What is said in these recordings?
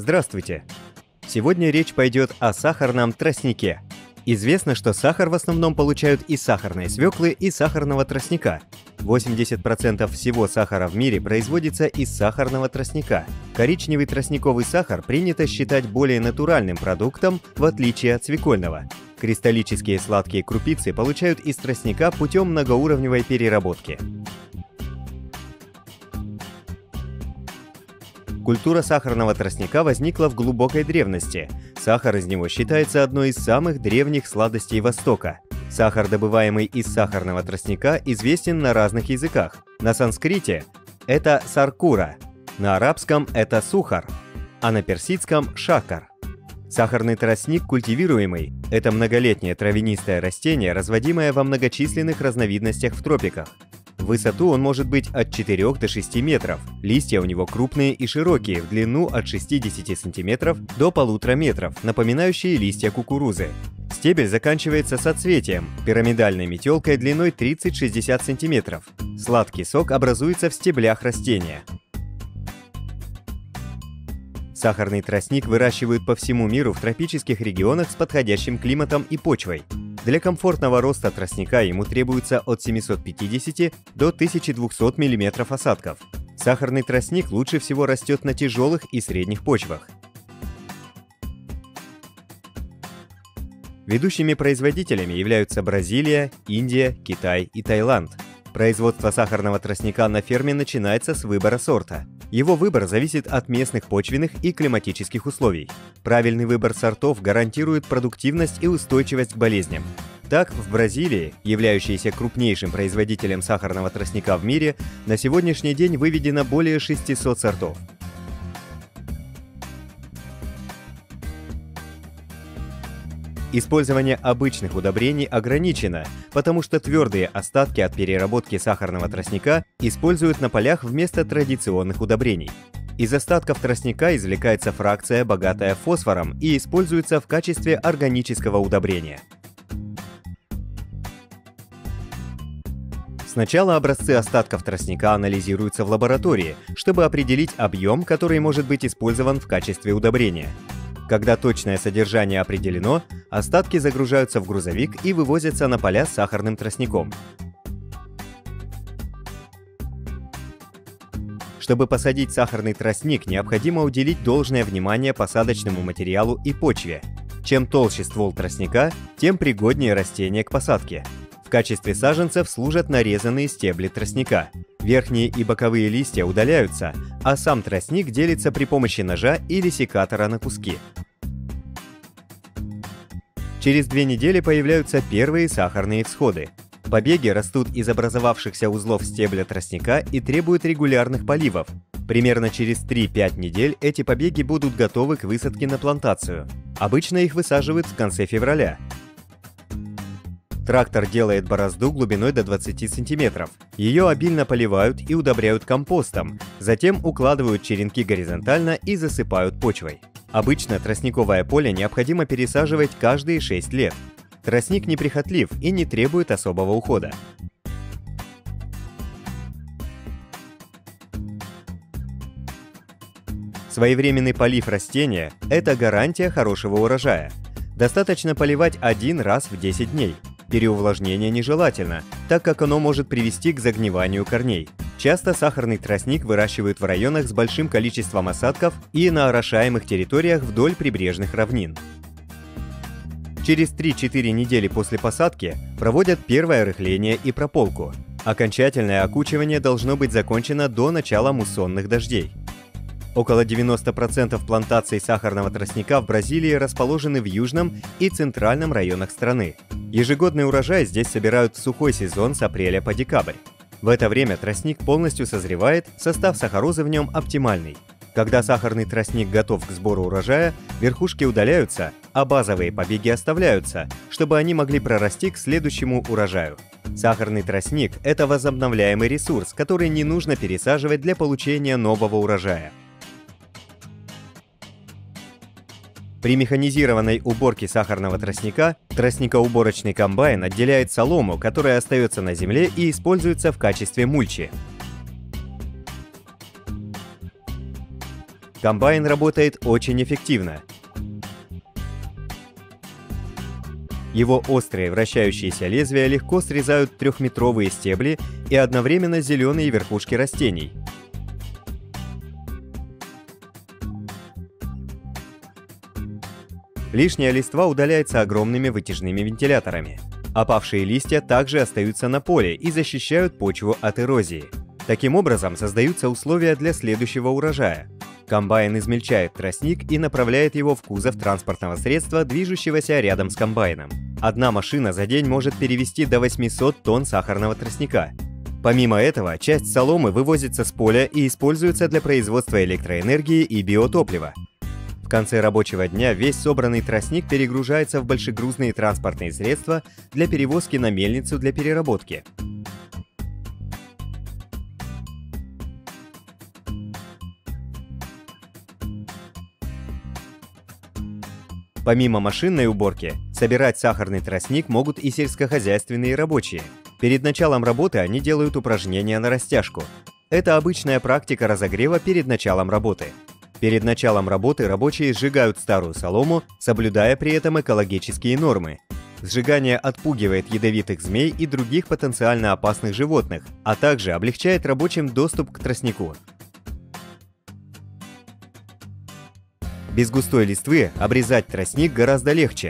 Здравствуйте! Сегодня речь пойдет о сахарном тростнике. Известно, что сахар в основном получают из сахарной свеклы и сахарного тростника. 80% всего сахара в мире производится из сахарного тростника. Коричневый тростниковый сахар принято считать более натуральным продуктом, в отличие от свекольного. Кристаллические сладкие крупицы получают из тростника путем многоуровневой переработки. Культура сахарного тростника возникла в глубокой древности. Сахар из него считается одной из самых древних сладостей Востока. Сахар, добываемый из сахарного тростника, известен на разных языках. На санскрите это саркура, на арабском это сухар, а на персидском шакар. Сахарный тростник культивируемый – это многолетнее травянистое растение, разводимое во многочисленных разновидностях в тропиках. В высоту он может быть от 4 до 6 метров. Листья у него крупные и широкие, в длину от 60 сантиметров до 1,5 метров, напоминающие листья кукурузы. Стебель заканчивается соцветием, пирамидальной метелкой длиной 30-60 сантиметров. Сладкий сок образуется в стеблях растения. Сахарный тростник выращивают по всему миру в тропических регионах с подходящим климатом и почвой. Для комфортного роста тростника ему требуется от 750 до 1200 мм осадков. Сахарный тростник лучше всего растет на тяжелых и средних почвах. Ведущими производителями являются Бразилия, Индия, Китай и Таиланд. Производство сахарного тростника на ферме начинается с выбора сорта. Его выбор зависит от местных почвенных и климатических условий. Правильный выбор сортов гарантирует продуктивность и устойчивость к болезням. Так, в Бразилии, являющейся крупнейшим производителем сахарного тростника в мире, на сегодняшний день выведено более 600 сортов. Использование обычных удобрений ограничено, потому что твердые остатки от переработки сахарного тростника используют на полях вместо традиционных удобрений. Из остатков тростника извлекается фракция, богатая фосфором, и используется в качестве органического удобрения. Сначала образцы остатков тростника анализируются в лаборатории, чтобы определить объем, который может быть использован в качестве удобрения. Когда точное содержание определено, остатки загружаются в грузовик и вывозятся на поля с сахарным тростником. Чтобы посадить сахарный тростник, необходимо уделить должное внимание посадочному материалу и почве. Чем толще ствол тростника, тем пригоднее растение к посадке. В качестве саженцев служат нарезанные стебли тростника. Верхние и боковые листья удаляются, а сам тростник делится при помощи ножа или секатора на куски. Через 2 недели появляются первые сахарные всходы. Побеги растут из образовавшихся узлов стебля тростника и требуют регулярных поливов. Примерно через 3-5 недель эти побеги будут готовы к высадке на плантацию. Обычно их высаживают в конце февраля. Трактор делает борозду глубиной до 20 сантиметров. Ее обильно поливают и удобряют компостом, затем укладывают черенки горизонтально и засыпают почвой. Обычно тростниковое поле необходимо пересаживать каждые 6 лет. Тростник неприхотлив и не требует особого ухода. Своевременный полив растения – это гарантия хорошего урожая. Достаточно поливать 1 раз в 10 дней. Переувлажнение нежелательно, так как оно может привести к загниванию корней. Часто сахарный тростник выращивают в районах с большим количеством осадков и на орошаемых территориях вдоль прибрежных равнин. Через 3-4 недели после посадки проводят первое рыхление и прополку. Окончательное окучивание должно быть закончено до начала муссонных дождей. Около 90% плантаций сахарного тростника в Бразилии расположены в южном и центральном районах страны. Ежегодный урожай здесь собирают в сухой сезон с апреля по декабрь. В это время тростник полностью созревает, состав сахарозы в нем оптимальный. Когда сахарный тростник готов к сбору урожая, верхушки удаляются, а базовые побеги оставляются, чтобы они могли прорасти к следующему урожаю. Сахарный тростник – это возобновляемый ресурс, который не нужно пересаживать для получения нового урожая. При механизированной уборке сахарного тростника тростникоуборочный комбайн отделяет солому, которая остается на земле и используется в качестве мульчи. Комбайн работает очень эффективно. Его острые вращающиеся лезвия легко срезают трехметровые стебли и одновременно зеленые верхушки растений. Лишняя листва удаляется огромными вытяжными вентиляторами. Опавшие листья также остаются на поле и защищают почву от эрозии. Таким образом, создаются условия для следующего урожая. Комбайн измельчает тростник и направляет его в кузов транспортного средства, движущегося рядом с комбайном. Одна машина за день может перевезти до 800 тонн сахарного тростника. Помимо этого, часть соломы вывозится с поля и используется для производства электроэнергии и биотоплива. В конце рабочего дня весь собранный тростник перегружается в большегрузные транспортные средства для перевозки на мельницу для переработки. Помимо машинной уборки, собирать сахарный тростник могут и сельскохозяйственные рабочие. Перед началом работы они делают упражнения на растяжку. Это обычная практика разогрева перед началом работы. Перед началом работы рабочие сжигают старую солому, соблюдая при этом экологические нормы. Сжигание отпугивает ядовитых змей и других потенциально опасных животных, а также облегчает рабочим доступ к тростнику. Без густой листвы обрезать тростник гораздо легче.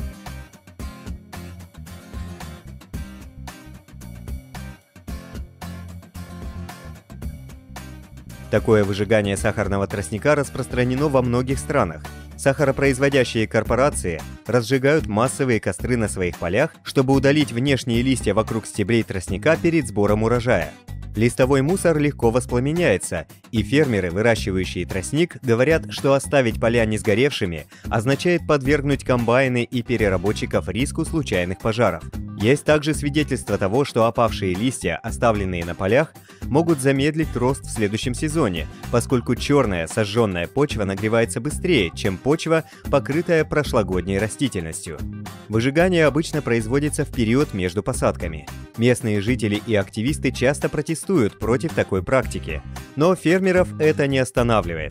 Такое выжигание сахарного тростника распространено во многих странах. Сахаропроизводящие корпорации разжигают массовые костры на своих полях, чтобы удалить внешние листья вокруг стеблей тростника перед сбором урожая. Листовой мусор легко воспламеняется, и фермеры, выращивающие тростник, говорят, что оставить поля не сгоревшими означает подвергнуть комбайны и переработчиков риску случайных пожаров. Есть также свидетельство того, что опавшие листья, оставленные на полях, могут замедлить рост в следующем сезоне, поскольку черная сожженная почва нагревается быстрее, чем почва, покрытая прошлогодней растительностью. Выжигание обычно производится в период между посадками. Местные жители и активисты часто протестуют против такой практики, но фермеров это не останавливает.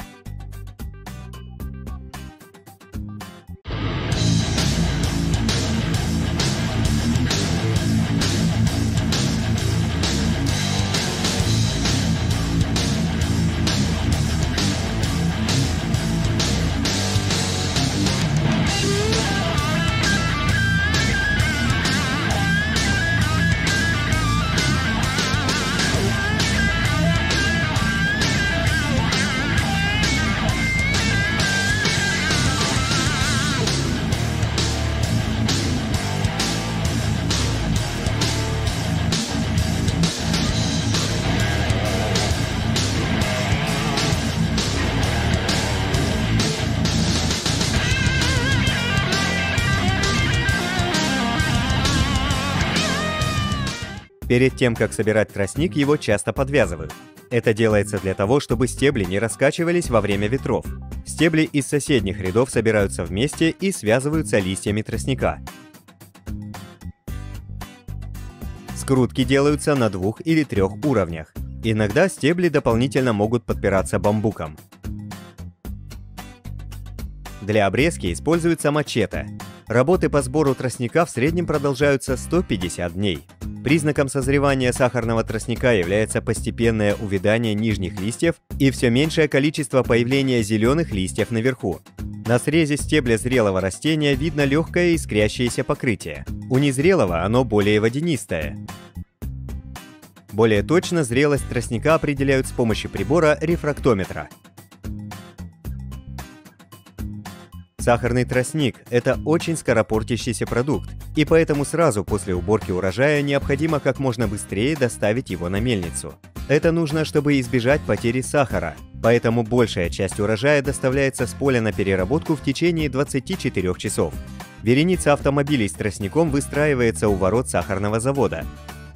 Перед тем, как собирать тростник, его часто подвязывают. Это делается для того, чтобы стебли не раскачивались во время ветров. Стебли из соседних рядов собираются вместе и связываются листьями тростника. Скрутки делаются на 2 или 3 уровнях. Иногда стебли дополнительно могут подпираться бамбуком. Для обрезки используется мачете. Работы по сбору тростника в среднем продолжаются 150 дней. Признаком созревания сахарного тростника является постепенное увядание нижних листьев и все меньшее количество появления зеленых листьев наверху. На срезе стебля зрелого растения видно легкое искрящееся покрытие. У незрелого оно более водянистое. Более точно зрелость тростника определяют с помощью прибора рефрактометра. Сахарный тростник – это очень скоропортящийся продукт, и поэтому сразу после уборки урожая необходимо как можно быстрее доставить его на мельницу. Это нужно, чтобы избежать потери сахара, поэтому большая часть урожая доставляется с поля на переработку в течение 24 часов. Вереница автомобилей с тростником выстраивается у ворот сахарного завода.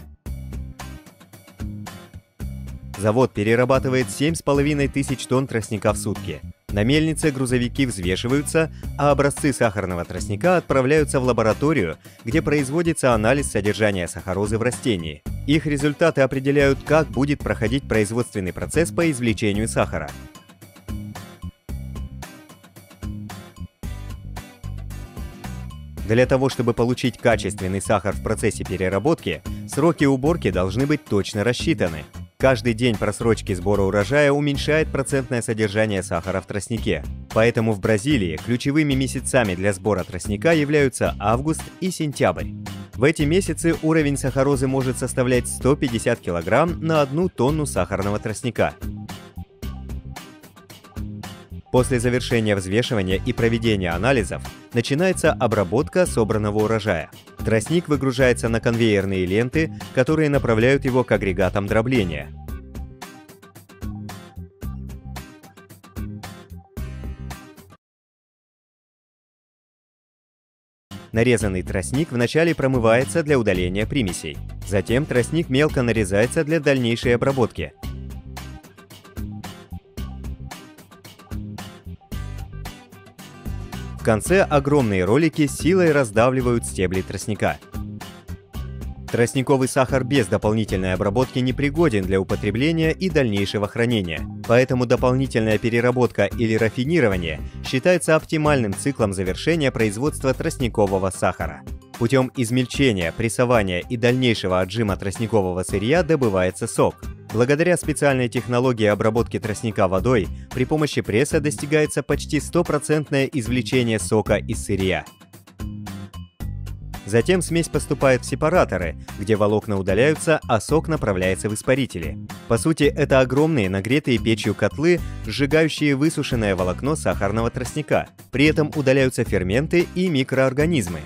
Завод перерабатывает 7500 тонн тростника в сутки. На мельнице грузовики взвешиваются, а образцы сахарного тростника отправляются в лабораторию, где производится анализ содержания сахарозы в растении. Их результаты определяют, как будет проходить производственный процесс по извлечению сахара. Для того, чтобы получить качественный сахар в процессе переработки, сроки уборки должны быть точно рассчитаны. Каждый день просрочки сбора урожая уменьшает процентное содержание сахара в тростнике. Поэтому в Бразилии ключевыми месяцами для сбора тростника являются август и сентябрь. В эти месяцы уровень сахарозы может составлять 150 кг на 1 тонну сахарного тростника. После завершения взвешивания и проведения анализов начинается обработка собранного урожая. Тростник выгружается на конвейерные ленты, которые направляют его к агрегатам дробления. Нарезанный тростник вначале промывается для удаления примесей. Затем тростник мелко нарезается для дальнейшей обработки. В конце огромные ролики силой раздавливают стебли тростника. Тростниковый сахар без дополнительной обработки не пригоден для употребления и дальнейшего хранения, поэтому дополнительная переработка или рафинирование считается оптимальным циклом завершения производства тростникового сахара. Путем измельчения, прессования и дальнейшего отжима тростникового сырья добывается сок. Благодаря специальной технологии обработки тростника водой, при помощи пресса достигается почти 100% извлечение сока из сырья. Затем смесь поступает в сепараторы, где волокна удаляются, а сок направляется в испарители. По сути, это огромные нагретые печью котлы, сжигающие высушенное волокно сахарного тростника. При этом удаляются ферменты и микроорганизмы.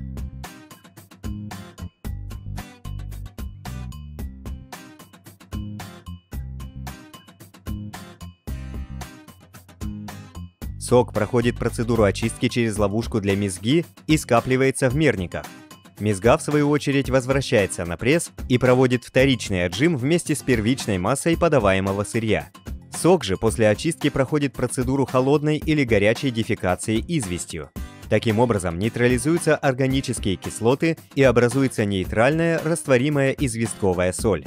Сок проходит процедуру очистки через ловушку для мезги и скапливается в мерниках. Мезга, в свою очередь, возвращается на пресс и проводит вторичный отжим вместе с первичной массой подаваемого сырья. Сок же после очистки проходит процедуру холодной или горячей дефекации известью. Таким образом, нейтрализуются органические кислоты и образуется нейтральная растворимая известковая соль.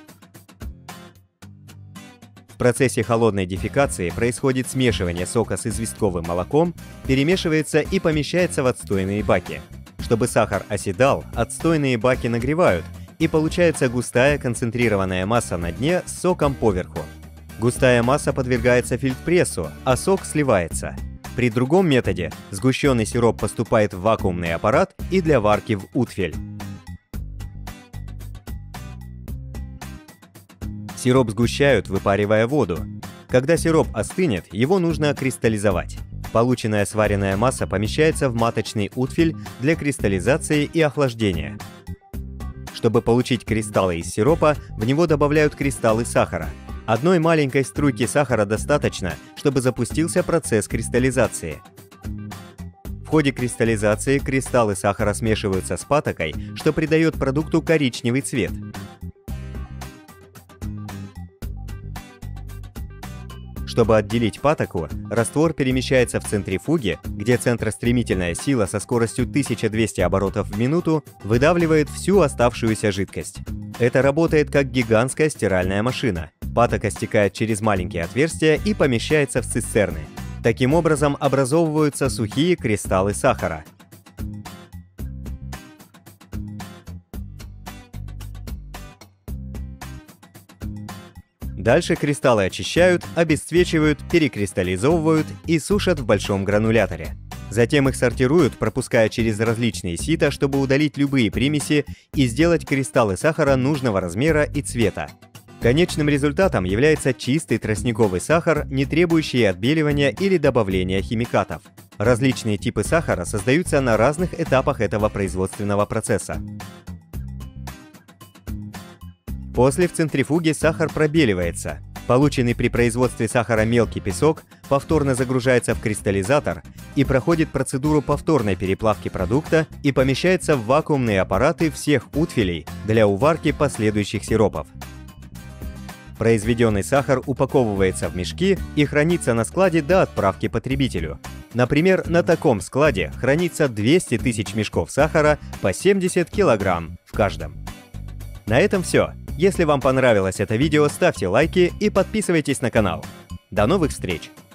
В процессе холодной дефекации происходит смешивание сока с известковым молоком, перемешивается и помещается в отстойные баки. Чтобы сахар оседал, отстойные баки нагревают, и получается густая концентрированная масса на дне с соком поверху. Густая масса подвергается фильтр-прессу, а сок сливается. При другом методе сгущенный сироп поступает в вакуумный аппарат и для варки в утфель. Сироп сгущают, выпаривая воду. Когда сироп остынет, его нужно кристаллизовать. Полученная сваренная масса помещается в маточный утфель для кристаллизации и охлаждения. Чтобы получить кристаллы из сиропа, в него добавляют кристаллы сахара. Одной маленькой струйки сахара достаточно, чтобы запустился процесс кристаллизации. В ходе кристаллизации кристаллы сахара смешиваются с патокой, что придает продукту коричневый цвет. Чтобы отделить патоку, раствор перемещается в центрифуге, где центростремительная сила со скоростью 1200 оборотов в минуту выдавливает всю оставшуюся жидкость. Это работает как гигантская стиральная машина. Патока стекает через маленькие отверстия и помещается в цистерны. Таким образом образовываются сухие кристаллы сахара. Дальше кристаллы очищают, обесцвечивают, перекристаллизовывают и сушат в большом грануляторе. Затем их сортируют, пропуская через различные сита, чтобы удалить любые примеси и сделать кристаллы сахара нужного размера и цвета. Конечным результатом является чистый тростниковый сахар, не требующий отбеливания или добавления химикатов. Различные типы сахара создаются на разных этапах этого производственного процесса. После в центрифуге сахар пробеливается. Полученный при производстве сахара мелкий песок повторно загружается в кристаллизатор и проходит процедуру повторной переплавки продукта и помещается в вакуумные аппараты всех утфелей для уварки последующих сиропов. Произведенный сахар упаковывается в мешки и хранится на складе до отправки потребителю. Например, на таком складе хранится 200 тысяч мешков сахара по 70 килограмм в каждом. На этом все. Если вам понравилось это видео, ставьте лайки и подписывайтесь на канал. До новых встреч!